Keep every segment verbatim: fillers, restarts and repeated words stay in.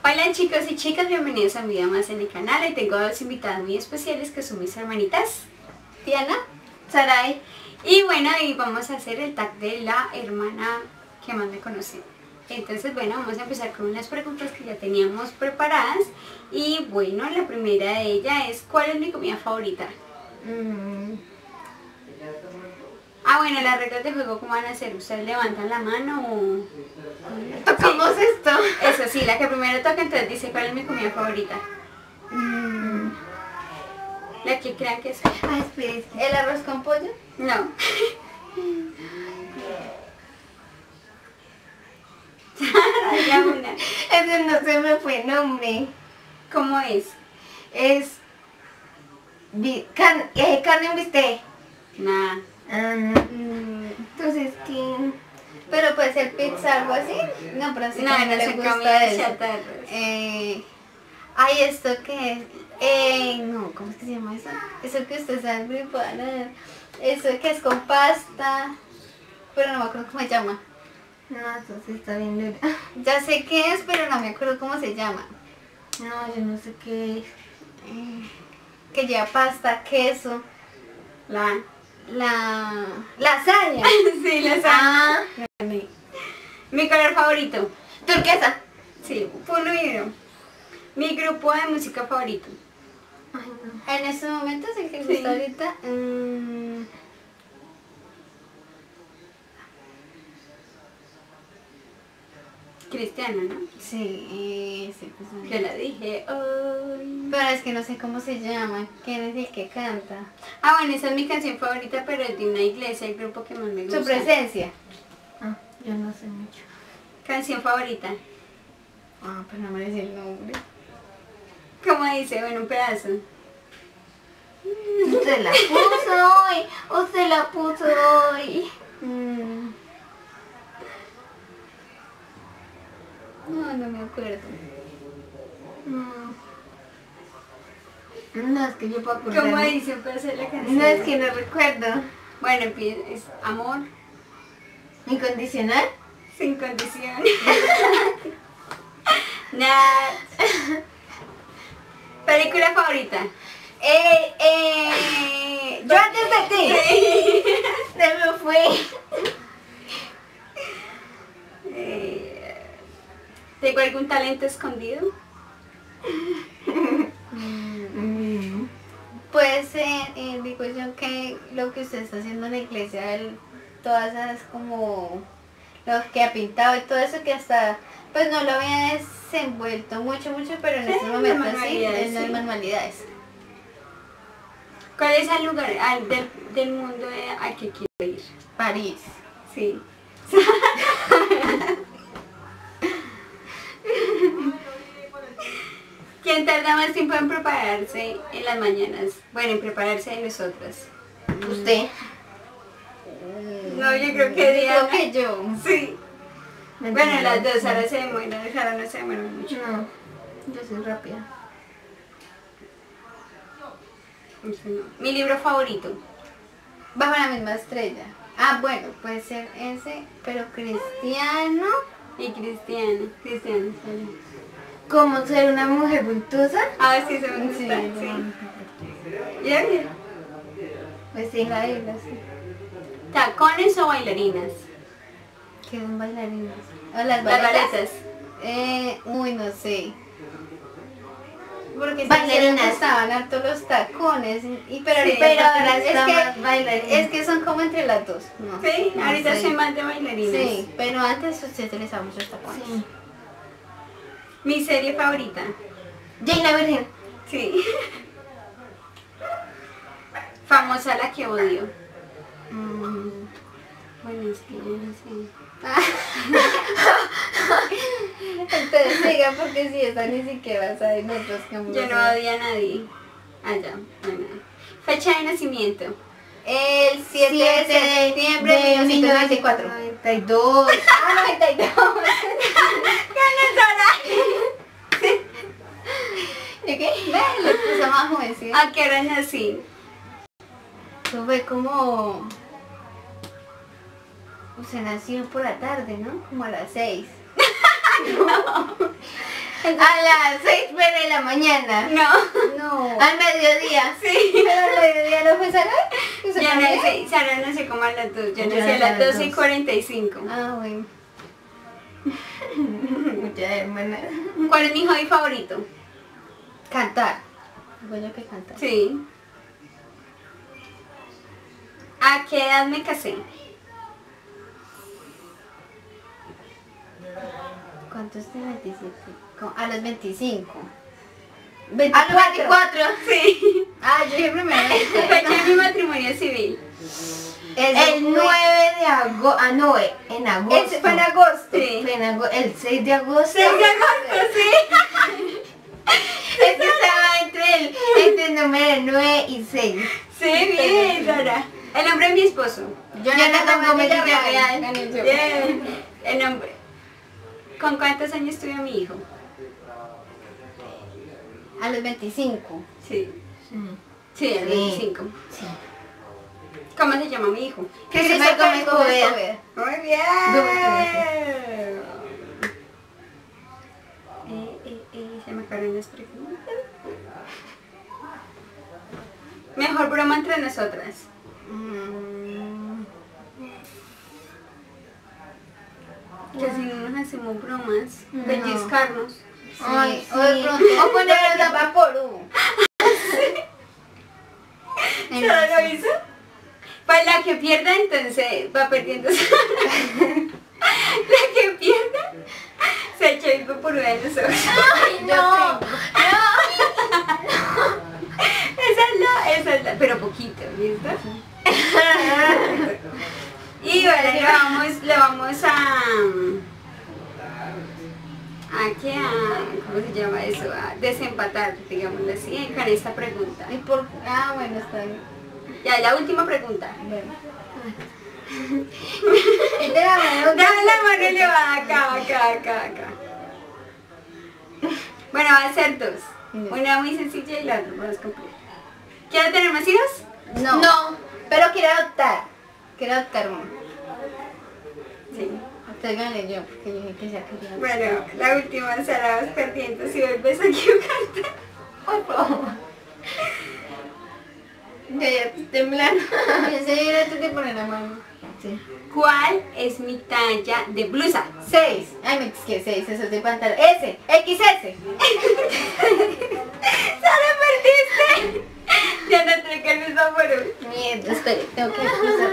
Hola chicos y chicas, bienvenidos a un video más en el canal. Hoy tengo dos invitadas muy especiales que son mis hermanitas Diana, Saray. Y bueno, hoy vamos a hacer el tag de la hermana que más me conoce. Entonces bueno, vamos a empezar con unas preguntas que ya teníamos preparadas. Y bueno, la primera de ella es: ¿cuál es mi comida favorita? Mm. Ah, bueno, las reglas de juego, ¿cómo van a ser? ¿Ustedes levantan la mano o...? ¿Tocamos Sí. esto? Eso sí, la que primero toca entonces dice cuál es mi comida favorita. Mm. La que crean que es. Ah, espera, ¿el arroz con pollo? No. Ya una. Ese no se me fue nombre. ¿Cómo es? Es bi- can- eh, carne en bistec. Nah. Ah, mm, entonces, ¿qué? Pero puede ser pizza, algo así. No, pero sí No, que no le se gusta comida eso. chatarra. Eh, ay, ¿esto qué es? Eh, no, ¿cómo es que se llama eso? Eso que usted sabe preparar. Eso que es con pasta. Pero no me acuerdo cómo se llama. No, eso sí está bien dura. Ya sé qué es, pero no me acuerdo cómo se llama. No, yo no sé qué es. Eh, que lleva pasta, queso, La. la lasaña. Sí, la sabe. Ah, Mi color favorito. turquesa. Sí, pulo negro. Mi grupo de música favorito. Ay, no. En estos momentos el que Sí. gusta ahorita. mm, Cristiano, ¿no? sí, eh, sí, pues, no. Yo la dije hoy. Pero es que no sé cómo se llama. ¿Quién es el que canta? Ah, bueno, esa es mi canción favorita, pero es de una iglesia, el grupo que más me gusta. Su presencia. Ah, yo no sé mucho. Canción favorita. Ah, pero no me dice el nombre. ¿Cómo dice? Bueno, un pedazo. Usted la puso hoy. Usted la puso hoy. Mm, No, no me acuerdo. Mm. No, es que yo puedo acordar. ¿Cómo dice un pedazo de la canción? No, es que no recuerdo. Bueno, empie- es amor ¿Incondicional? sin condición. Nada. ¿Película favorita? Eh, eh, yo antes de ti. Se me fue. Eh, ¿Tengo algún talento escondido? Mm. Puede ser, eh, digo yo, que lo que usted está haciendo en la iglesia, el- todas esas como lo que ha pintado y todo eso que hasta, pues no lo había desenvuelto mucho, mucho, pero en Sí, este las momento sí, manualidades, en las sí. manualidades. ¿Cuál es el lugar al- del, del mundo eh, al que quiero ir? París. Sí. ¿Quién tarda más tiempo en prepararse en las mañanas? Bueno, en prepararse de nosotras. ¿Usted? No, yo creo que Yo Diana. creo que yo. Sí. Bueno, las dos, Sara se demora, Sara no se demora mucho. No, yo soy rápida. Mi libro favorito. Bajo la misma estrella. Ah, bueno, puede ser ese, pero cristiano. Y Cristiano. Cristiano, sí. ¿Cómo ser una mujer virtuosa? Ah, sí, se me gusta. Sí, Sí. bueno. Ya, mira. Pues sí, la Biblia, sí. ¿Tacones o bailarinas? Que son bailarinas. O las Las baletas. baletas. Eh, uy, no sé. Porque Bailarinas. me gustaban harto los tacones. Y, pero Sí, pero ahora es, está que, más bailarina. es que son como entre las dos. No, Sí, no ahorita sé. soy más de bailarinas. Sí, pero antes usted utilizaba muchos tacones. Sí. Mi serie favorita. Jane la Virgen. Sí. Famosa la que odio. Mm. Bueno, es que yo no sé. Entonces siga porque si esta ni siquiera sabe nosotros que vamos a Yo no hacer. odio a nadie. Ah, ya. Bueno. Fecha de nacimiento. El siete de septiembre de mil novecientos noventa y cuatro. noventa y dos. Ah, noventa y dos. ¿De qué? Ve, le puso más joven, ¿sí? ¿A qué hora nací? Eso fue como... Usted nació por la tarde, ¿no? Como a las seis. las seis de la mañana. No. No. Al mediodía. Sí. Pero al mediodía no fue Sara. Ya no sé, Sara no sé cómo a las dos. Yo nací a las doce y cuarenta y cinco. Ah, bueno. Muchas hermanas. ¿Cuál es mi hobby favorito? Cantar. Bueno, que cantar. Sí. ¿A qué edad me casé? ¿Cuántos de veintisiete? Co- A los veinticinco. A los veinticuatro. Sí. Ah, yo dije primero. Fecha de mi matrimonio civil. El nueve de agosto. Ah, no, en agosto. Ese fue en agosto. Sí. Fue en agosto. El seis de agosto. seis de agosto, sí. Es que estaba entre el, entre el número nueve y seis. Sí, bien, Sara. El nombre de mi esposo. Jonathan Gómez Villarreal. Bien. El nombre. ¿Con cuántos años tuvo mi hijo? A los veinticinco. Sí. Sí, a los Sí. veinticinco. Sí. ¿Cómo se llama mi hijo? Christopher Gómez Poveda. Muy bien. Gómez Eh, eh, eh, se me acabaron las preguntas. Mejor broma entre nosotras. Mm, Que si no nos hacemos bromas, No. pellizcarnos. Ay, Sí, o de sí. pronto. O poner la vaporú. ¿Sara lo hizo? Para la que pierda, entonces va perdiendo. La que pierda se echó hipo por uno de los ojos. Ay, no. Esa es la, esa es la, pero poquito, ¿listo? Y bueno, le vamos, le vamos a, a qué, a, ¿cómo se llama eso? A desempatar, digámoslo así, con esta pregunta. ¿Y por Ah, bueno, está bien. Ya, la última pregunta. Bueno. De la mano. Dame la mano y le va acá, acá, acá, acá. Bueno, va a ser dos. Una muy sencilla y la otra más compleja. ¿Quiero tener más hijos? No. No. Pero quiero adoptar. Quiero adoptar uno. Sí. Entonces gané yo, porque yo dije que ya quería. Bueno, la última, Sara, vas perdiendo si vuelves a equivocarte. Por favor. Ya, ya estoy temblando. Ese era tú que poner la mano. Sí. ¿Cuál es mi talla de blusa? seis. Ay, me que seis, eso es de pantalón. S, X S. ¡Sara, perdiste! Ya no tengo que el mismo por Mierda, espere, tengo que cruzar.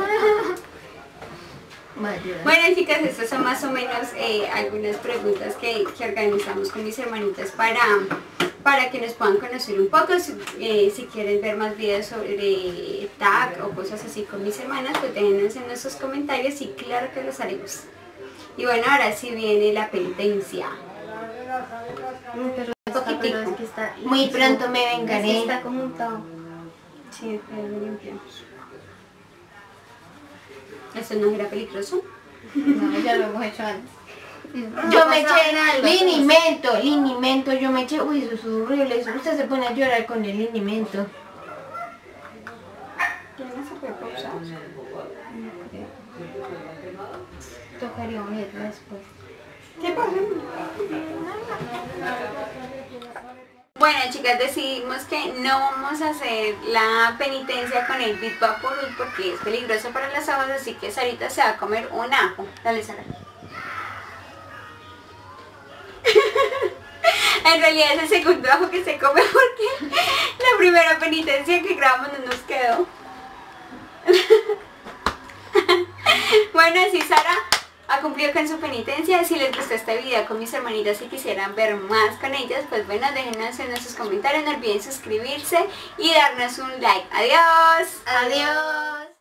Mayor. Bueno, chicas, estas son más o menos eh, algunas preguntas que, que organizamos con mis hermanitas para, para que nos puedan conocer un poco. Si, eh, si quieren ver más videos sobre tag o cosas así con mis hermanas, pues déjenos en nuestros comentarios y claro que los haremos. Y bueno, ahora sí viene la penitencia. Pero Un poquitico. pero es que está, Muy pronto me es que vengaré. está como untado. Sí, pero lo limpiamos. ¿Eso no era peligroso? No, ya lo hemos hecho antes. Yo me pasaba eché nada, linimento, linimento, yo me eché, uy, eso es horrible, eso- usted se pone a llorar con el linimento. ¿Quién no se puede pausar? Tocaría unirla después. ¿Qué pasa? Bueno, chicas, decidimos que no vamos a hacer la penitencia con el Bit Vaporub porque es peligroso para las ojos, así que Sarita se va a comer un ajo. Dale, Sara. En realidad es el segundo ajo que se come porque la primera penitencia que grabamos no nos quedó. Bueno, así Sara ha cumplido con su penitencia. Si les gustó este video con mis hermanitas y quisieran ver más con ellas, pues bueno, déjenos en nuestros comentarios, no olviden suscribirse y darnos un like. Adiós. Adiós.